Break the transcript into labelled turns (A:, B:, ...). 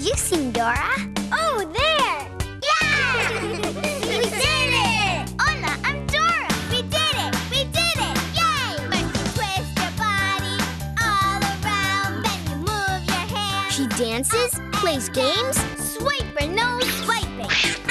A: Have you seen Dora? Oh, there! Yeah! We did it! Hola, I'm Dora! We did it! We did it! Yay! First you twist your body all around, then you move your hands. She dances, plays games, swipe or no swiping.